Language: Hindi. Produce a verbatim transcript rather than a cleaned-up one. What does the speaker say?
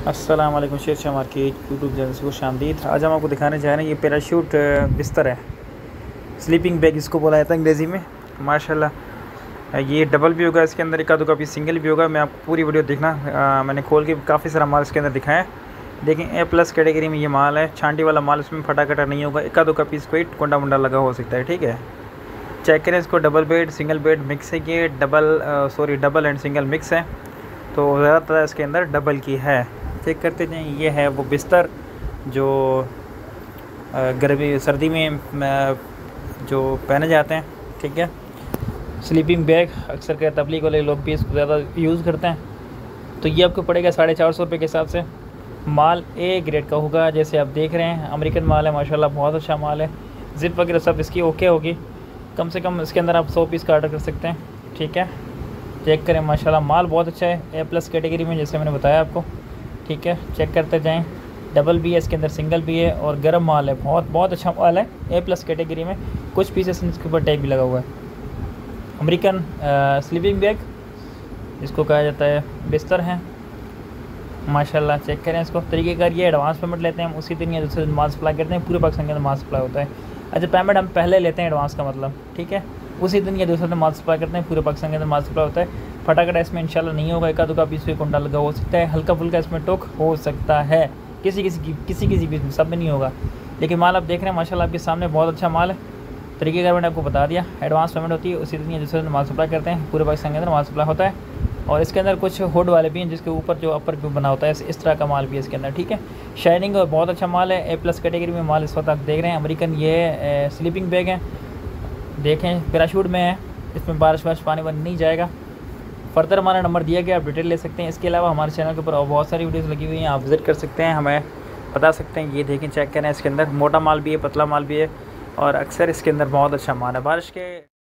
अस्सलाम वालेकुम। Sher Shah market YouTube channel से खुश आमदीद। आज हम आपको दिखाने जा रहे हैं ये पैराशूट बिस्तर है, स्लीपिंग बैग इसको बोला जाता है अंग्रेज़ी में। माशाल्लाह ये डबल भी होगा, इसके अंदर एक आधो का पीस सिंगल भी होगा। मैं आपको पूरी वीडियो देखना, आ, मैंने खोल के काफ़ी सारा माल इसके अंदर दिखाया है। देखें ए प्लस कैटेगरी में ये माल है, छांटी वाला माल, इसमें फटा कटा नहीं होगा। एक आधो का पीस कोई कोंडा मुंडा लगा हो सकता है, ठीक है। चेक करें इसको, double bed single bed mix है, ये double sorry double and single mix है, तो ज़्यादातर इसके अंदर डबल की है। चेक करते जाएं, ये है वो बिस्तर जो गर्मी सर्दी में जो पहने जाते हैं, ठीक है। स्लीपिंग बैग अक्सर क्या तबलीग वाले लोग भी इसको ज़्यादा यूज़ करते हैं। तो ये आपको पड़ेगा साढ़े चार सौ रुपये के हिसाब से। माल ए ग्रेड का होगा, जैसे आप देख रहे हैं अमेरिकन माल है, माशाल्लाह बहुत अच्छा माल है। ज़िप वगैरह सब इसकी ओके होगी। कम से कम इसके अंदर आप सौ पीस का ऑर्डर कर सकते हैं, ठीक है। चेक करें, माशाल्लाह माल बहुत अच्छा है, ए प्लस कैटेगरी में, जैसे मैंने बताया आपको, ठीक है। चेक करते जाएं, डबल भी है इसके अंदर, सिंगल भी है और गर्म माल है, बहुत बहुत अच्छा माल है ए प्लस कैटेगरी में। कुछ पीसेस इसके ऊपर टैग भी लगा हुआ है। अमेरिकन स्लीपिंग बैग इसको कहा जाता है, बिस्तर है माशाल्लाह। चेक करें इसको, तरीक़ेकार ये एडवांस पेमेंट लेते हैं हम, उसी दिन या दूसरे दिन माल सप्लाई करते हैं। पूरे पाकिस्तान के अंदर माल सप्लाई होता है। अच्छा, पेमेंट हम पहले लेते हैं एडवांस का मतलब, ठीक है। उसी दिन या दूसरे दिन माल सप्लाई करते हैं, पूरे पाकिस्तान के अंदर माल सप्लाई होता है। फटाखटा इसमें इंशाल्लाह नहीं होगा, एक आधो का पीस भी कुंडा लगा हो सकता है, हल्का फुल्का इसमें टोक हो सकता है, किसी किसी की किसी किसी पीस में, सब में नहीं होगा। लेकिन माल आप देख रहे हैं माशाल्लाह आपके सामने बहुत अच्छा माल है। तरीक़ेकार मैंने आपको बता दिया, एडवांस पेमेंट होती है, उसी दिन या दूसरे दिन माल सप्लाई करते हैं। पूरे पाकिस्तान के अंदर माल सप्लाई होता है। और इसके अंदर कुछ हुड वाले भी हैं, जिसके ऊपर जो अपर व्यू बना होता है, इस तरह का माल भी है इसके अंदर, ठीक है। शाइनिंग और बहुत अच्छा माल है, ए प्लस कैटेगरी में माल इस वक्त आप देख रहे हैं। अमेरिकन ये स्लीपिंग बैग है, देखें पैराशूट में है, इसमें बारिश वारिश पानी वानी नहीं जाएगा। फर्दर हमारा नंबर दिया गया, आप डिटेल ले सकते हैं। इसके अलावा हमारे चैनल के ऊपर और बहुत सारी वीडियोस लगी हुई हैं, आप विज़िट कर सकते हैं, हमें बता सकते हैं। ये देखें, चेक करें, इसके अंदर मोटा माल भी है, पतला माल भी है, और अक्सर इसके अंदर बहुत अच्छा माल है। बारिश के